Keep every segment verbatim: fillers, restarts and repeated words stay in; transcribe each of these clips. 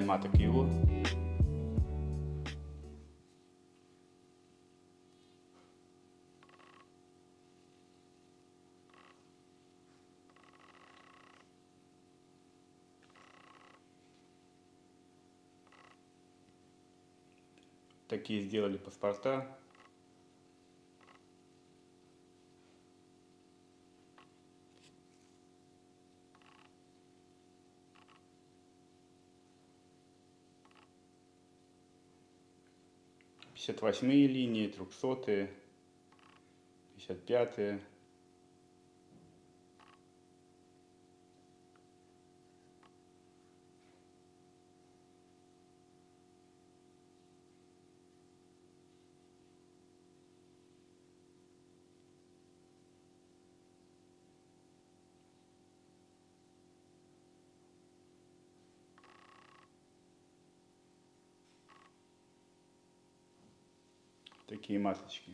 маток его. Такие сделали паспорта. пятьдесят восьмые линии, трехсотые, пятьдесят пятые. Такие масочки.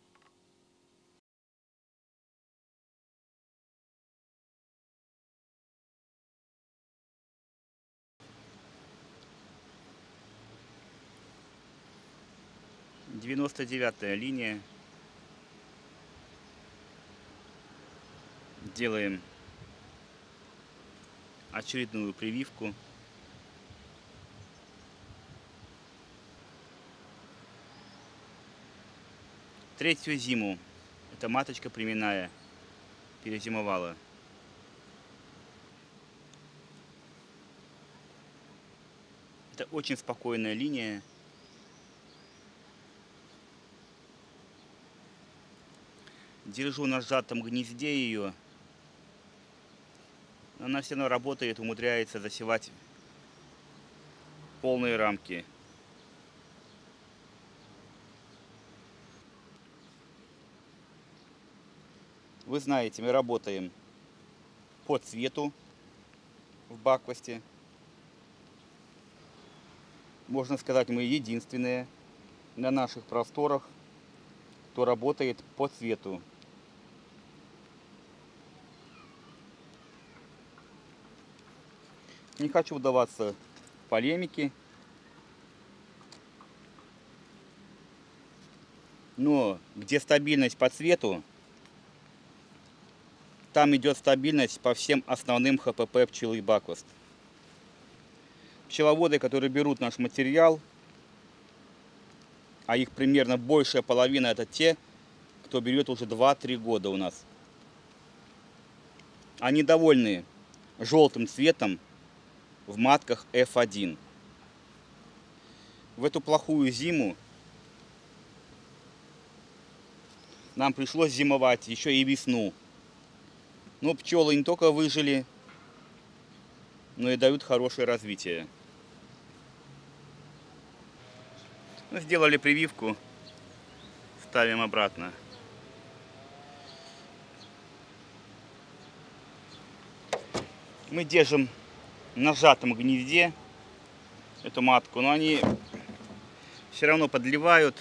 девяносто девятая линия. Делаем очередную прививку. Третью зиму эта маточка племенная перезимовала. Это очень спокойная линия. Держу на сжатом гнезде ее. Она все равно работает, умудряется засевать полные рамки. Вы знаете, мы работаем по цвету в баквасте. Можно сказать, мы единственные на наших просторах, кто работает по цвету. Не хочу вдаваться в полемики, но где стабильность по цвету, там идет стабильность по всем основным ха пэ пэ пчелы Бакваст. Пчеловоды, которые берут наш материал, а их примерно большая половина, это те, кто берет уже два-три года у нас. Они довольны желтым цветом в матках эф один. В эту плохую зиму нам пришлось зимовать еще и весну. Но пчелы не только выжили, но и дают хорошее развитие. Ну, сделали прививку, ставим обратно. Мы держим на сжатом гнезде эту матку, но они все равно подливают.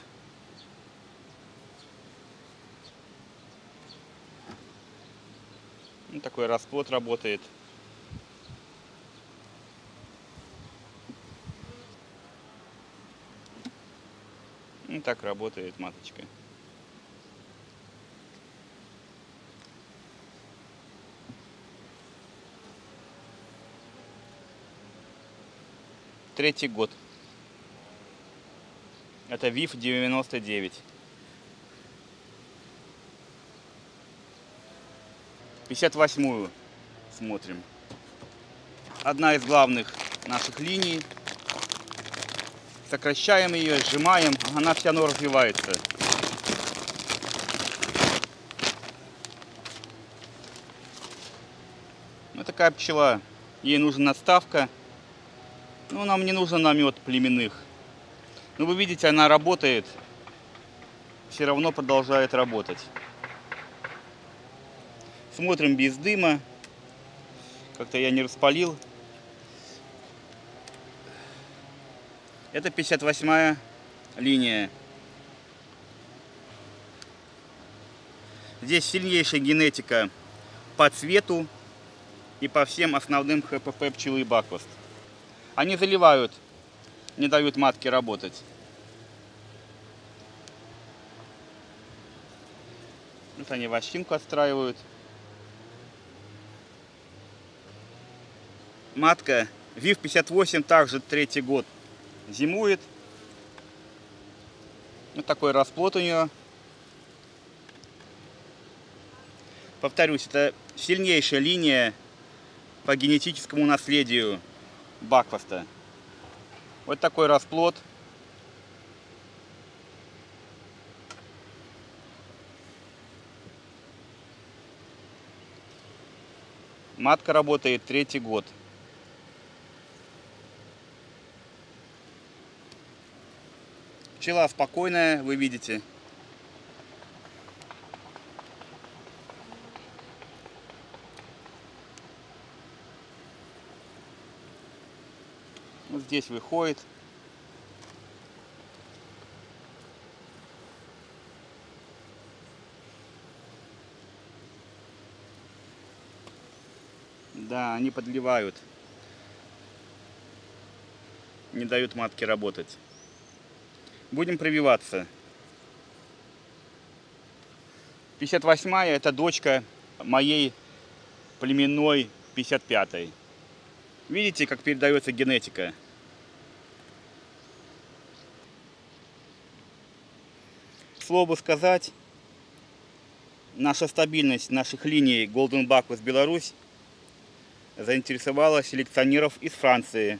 Ну, такой расплод работает. Ну, так работает маточка. Третий год. Это ви ай эф девяносто девять. пятьдесят восьмую смотрим. Одна из главных наших линий. Сокращаем ее, сжимаем, она все равно развивается. Вот такая пчела. Ей нужна надставка. Но нам не нужен намет племенных. Но вы видите, она работает. Все равно продолжает работать. Смотрим без дыма. Как-то я не распалил. Это пятьдесят восьмая линия. Здесь сильнейшая генетика по цвету и по всем основным ха пэ пэ пчелы Бакваст. Они заливают, не дают матке работать. Вот они вощинку отстраивают. Матка ВИВ пятьдесят восемь также третий год зимует. Вот такой расплод у нее. Повторюсь, это сильнейшая линия по генетическому наследию Бакфаста. Вот такой расплод. Матка работает третий год. Пчела спокойная, вы видите. Вот здесь выходит. Да, они подливают. Не дают матке работать. Будем прививаться. пятьдесят восьмая это дочка моей племенной пятьдесят пятой. Видите, как передается генетика? К слову сказать, наша стабильность наших линий Golden Bacchus Беларусь заинтересовала селекционеров из Франции.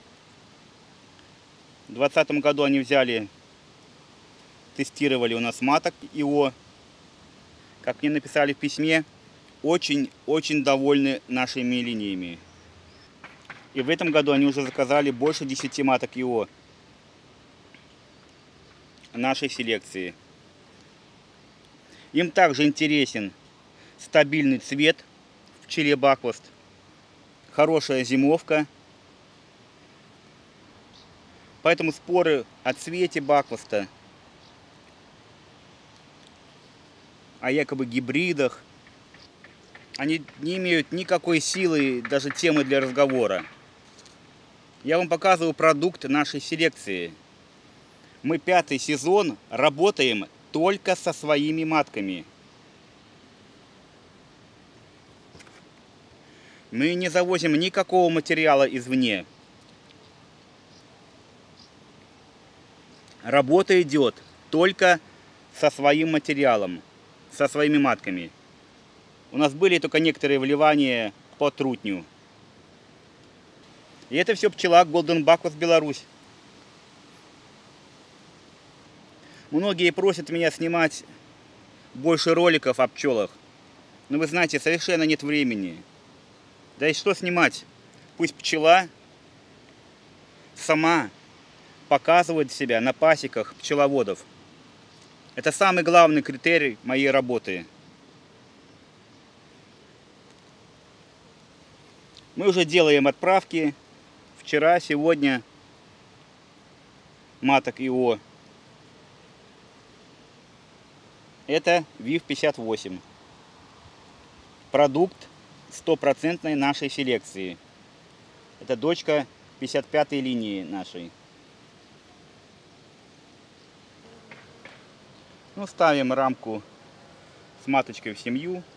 В двадцатом году они взяли, тестировали у нас маток ИО. Как мне написали в письме, очень-очень довольны нашими линиями. И в этом году они уже заказали больше десяти маток ИО нашей селекции. Им также интересен стабильный цвет в пчеле Бакфаст, хорошая зимовка. Поэтому споры о цвете Бакфаста, о якобы гибридах, они не имеют никакой силы, даже темы для разговора. Я вам показываю продукт нашей селекции. Мы пятый сезон работаем только со своими матками. Мы не завозим никакого материала извне. Работа идет только со своим материалом, со своими матками. У нас были только некоторые вливания по трутню. И это все пчела Golden Bacchus Беларусь. Многие просят меня снимать больше роликов о пчелах. Но вы знаете, совершенно нет времени. Да и что снимать? Пусть пчела сама показывает себя на пасеках пчеловодов. Это самый главный критерий моей работы. Мы уже делаем отправки. Вчера, сегодня маток ИО. Это ВИВ пятьдесят восемь. Продукт стопроцентной нашей селекции. Это дочка пятьдесят пятой линии нашей. Ну, ставим рамку с маточкой в семью.